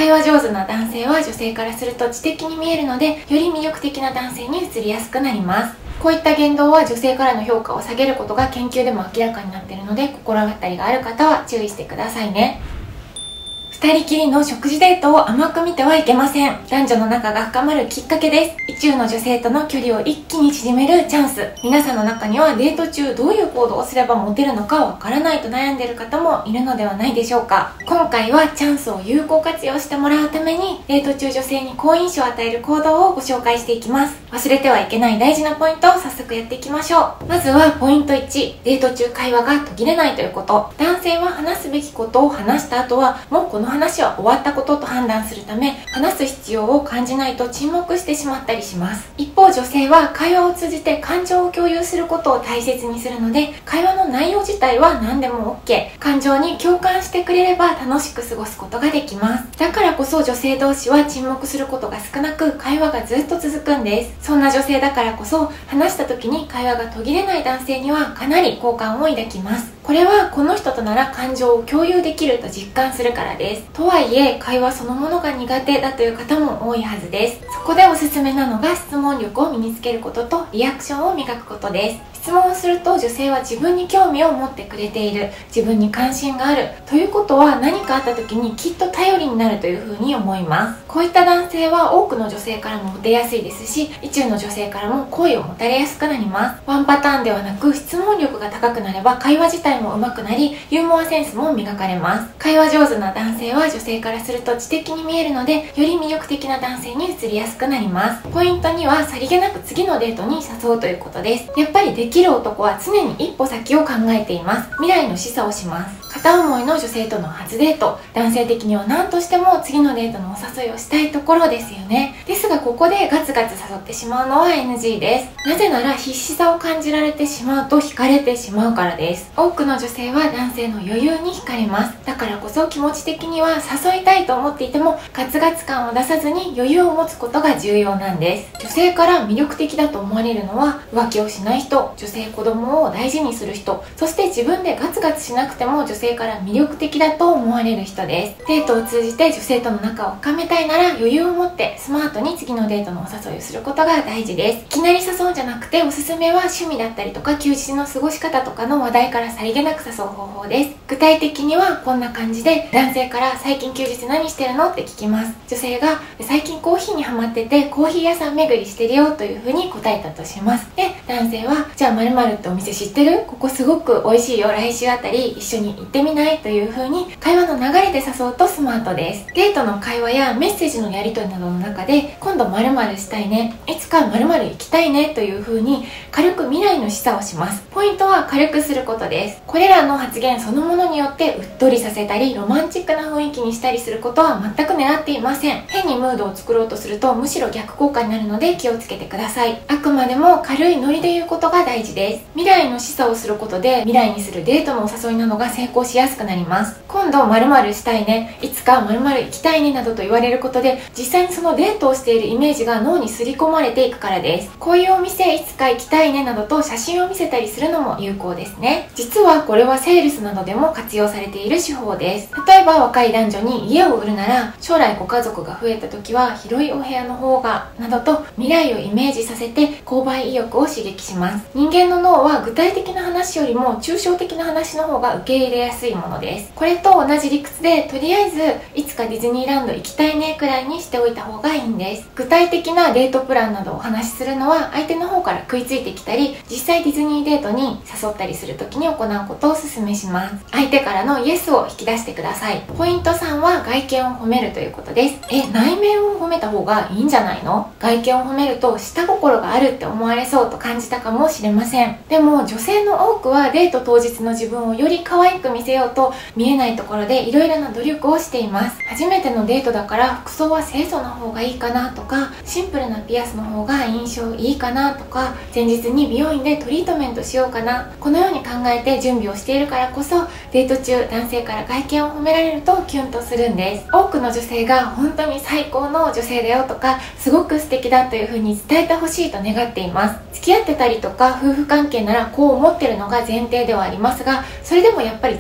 会話上手な男性は女性からすると知的に見えるので、より魅力的な男性に移りやすくなります。こういった言動は女性からの評価を下げることが研究でも明らかになっているので、心当たりがある方は注意してくださいね。二人きりの食事デートを甘く見てはいけません。男女の仲が深まるきっかけです。意中の女性との距離を一気に縮めるチャンス。皆さんの中にはデート中どういう行動をすればモテるのかわからないと悩んでいる方もいるのではないでしょうか。今回はチャンスを有効活用してもらうために、デート中女性に好印象を与える行動をご紹介していきます。忘れてはいけない大事なポイントを早速やっていきましょう。まずはポイント1、デート中会話が途切れないということ。男性は話すべきことを話した後は、もうこの話は終わったことと判断するため、話す必要を感じないと沈黙してしまったりします。一方、女性は会話を通じて感情を共有することを大切にするので、会話の内容自体は何でも OK。感情に共感してくれれば楽しく過ごすことができます。だからこそ女性同士は沈黙することが少なく、会話がずっと続くんです。そんな女性だからこそ、話した時に会話が途切れない男性にはかなり好感を抱きます。これはこの人となら感情を共有できると実感するからです。とはいえ、会話そのものが苦手だという方も多いはずです。そこでおすすめなのが質問力を身につけることとリアクションを磨くことです。質問をすると女性は自分に興味を持ってくれている、自分に関心があるということは、何かあった時にきっと頼りになるというふうに思います。こういった男性は多くの女性からもモテやすいですし、意中の女性からも好意を持たれやすくなります。ワンパターンではなく、質問力が高くなれば会話自体も上手くなり、ユーモアセンスも磨かれます。会話上手な男性は女性からすると知的に見えるので、より魅力的な男性に移りやすくなります。ポイントには、さりげなく次のデートに誘うということです。やっぱりできる男は常に一歩先を考えています。未来の示唆をします。片思いの女性との初デート、男性的には何としても次のデートのお誘いをしたいところですよね。ですがここでガツガツ誘ってしまうのは NG です。なぜなら必死さを感じられてしまうと惹かれてしまうからです。多くの女性は男性の余裕に惹かれます。だからこそ気持ち的には誘いたいと思っていてもガツガツ感を出さずに余裕を持つことが重要なんです。女性から魅力的だと思われるのは、浮気をしない人、女性子供を大事にする人、そして自分でガツガツしなくても女性から魅力的だと思われる人です。デートを通じて女性との仲を深めたいなら、余裕を持ってスマートに次のデートのお誘いをすることが大事です。いきなり誘うんじゃなくて、おすすめは趣味だったりとか休日の過ごし方とかの話題からさりげなく誘う方法です。具体的にはこんな感じで、男性から最近休日何してるのって聞きます。女性が最近コーヒーにハマっててコーヒー屋さん巡りしてるよというふうに答えたとします。で、男性はじゃあ〇〇ってお店知ってる？ここすごく美味しいよ、来週あたり一緒に行ってみない？という風に会話の流れで誘うとスマートです。デートの会話やメッセージのやり取りなどの中で、今度〇〇したいね、いつか〇〇行きたいねという風に軽く未来の示唆をします。ポイントは軽くすることです。これらの発言そのものによってうっとりさせたりロマンチックな雰囲気にしたりすることは全く狙っていません。変にムードを作ろうとするとむしろ逆効果になるので気をつけてください。あくまでも軽いノリで言うことが大事です。未来の示唆をすることで、未来にするデートのお誘いなどが成功しやすくなります。今度〇〇したいね、いつか〇〇行きたいねなどと言われることで、実際にそのデートをしているイメージが脳に刷り込まれていくからです。こういうお店いつか行きたいねなどと写真を見せたりするのも有効ですね。実はこれはセールスなどでも活用されている手法です。例えば若い男女に家を売るなら、将来ご家族が増えた時は広いお部屋の方がなどと未来をイメージさせて購買意欲を刺激します。人間の脳は具体的な話よりも抽象的な話の方が受け入れやすいものです。これと同じ理屈で、とりあえずいつかディズニーランド行きたいねくらいにしておいた方がいいんです。具体的なデートプランなどをお話しするのは相手の方から食いついてきたり、実際ディズニーデートに誘ったりする時に行うことをお勧めします。相手からのイエスを引き出してください。ポイント3は外見を褒めるということです。内面を褒めた方がいいんじゃないの？外見を褒めると下心があるって思われそうと感じたかもしれません。でも女性の多くはデート当日の自分をより可愛く見せようと見えないところでいろいろな努力をしています。初めてのデートだから服装は清楚な方がいいかなとか、シンプルなピアスの方が印象いいかなとか、前日に美容院でトリートメントしようかな、このように考えて準備をしているからこそ、デート中男性から外見を褒められるとキュンとするんです。多くの女性が本当に最高の女性だよとか、すごく素敵だという風に伝えてほしいと願っています。付き合ってたりとか夫婦関係ならこう思ってるのが前提ではありますが、それでもやっぱり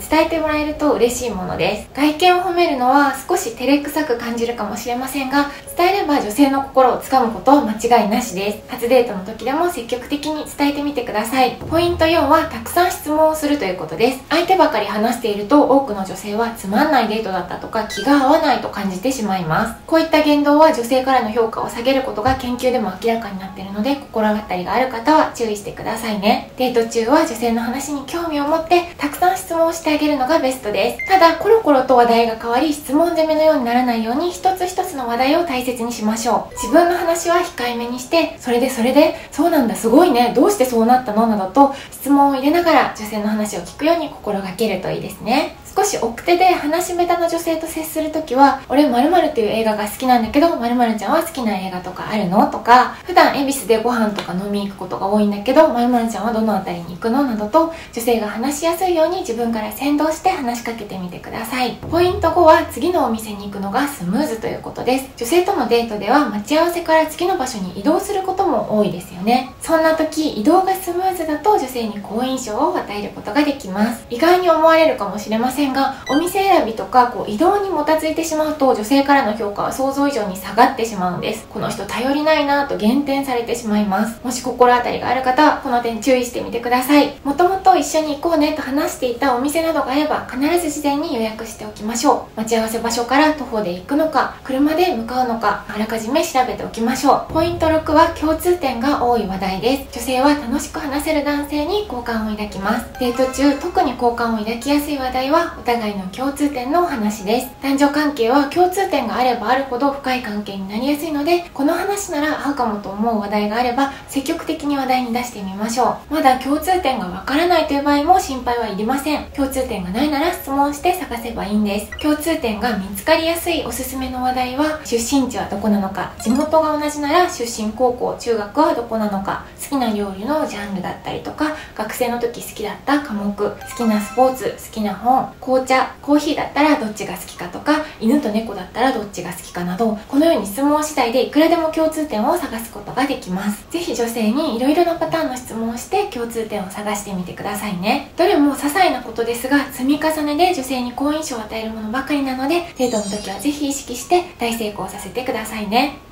伝えてもらえると嬉しいものです。外見を褒めるのは少し照れくさく感じるかもしれませんが、伝えれば女性の心をつかむことは間違いなしです。初デートの時でも積極的に伝えてみてください。ポイント4はたくさん質問をするということです。相手ばかり話していると多くの女性はつまんないデートだったとか気が合わないと感じてしまいます。こういった言動は女性からの評価を下げることが研究でも明らかになっているので、心当たりがある方は注意してくださいね。デート中は女性の話に興味を持ってたくさん質問をしてあげるのがベストです。ただコロコロと話題が変わり質問攻めのようにならないように一つ一つの話題を大切にしましょう。自分の話は控えめにして、それでそうなんだ、すごいね、どうしてそうなったのなどと質問を入れながら女性の話を聞くように心がけるといいですね。少し奥手で話下手な女性と接するときは、俺〇〇っていう映画が好きなんだけど、〇〇ちゃんは好きな映画とかあるのとか、普段恵比寿でご飯とか飲み行くことが多いんだけど、〇〇ちゃんはどのあたりに行くのなどと、女性が話しやすいように自分から先導して話しかけてみてください。ポイント5は次のお店に行くのがスムーズということです。女性とのデートでは待ち合わせから次の場所に移動することも多いですよね。そんな時、移動がスムーズだと女性に好印象を与えることができます。意外に思われるかもしれませんが、お店選びとか移動にもたついてしまうと女性からの評価は想像以上に下がってしまうんです。この人頼りないなぁと減点されてしまいます。もし心当たりがある方はこの点注意してみてください。もともと一緒に行こうねと話していたお店などがあれば必ず事前に予約しておきましょう。待ち合わせ場所から徒歩で行くのか車で向かうのかあらかじめ調べておきましょう。ポイント6は共通点が多い話題です。女性は楽しく話せる男性に好感を抱きます。デート中特に好感を抱きやすい話題はお互いの共通点のお話です。男女関係は共通点があればあるほど深い関係になりやすいので、この話なら合うかもと思う話題があれば積極的に話題に出してみましょう。まだ共通点がわからないという場合も心配はいりません。共通点がないなら質問して探せばいいんです。共通点が見つかりやすいおすすめの話題は、出身地はどこなのか、地元が同じなら出身高校中学はどこなのか、好きな料理のジャンルだったりとか、学生の時好きだった科目、好きなスポーツ、好きな本、紅茶、コーヒーだったらどっちが好きかとか、犬と猫だったらどっちが好きかなど、このように質問次第でいくらでも共通点を探すことができます。ぜひ女性にいろいろなパターンの質問をして共通点を探してみてくださいね。どれも些細なことですが積み重ねで女性に好印象を与えるものばかりなので、デートの時はぜひ意識して大成功させてくださいね。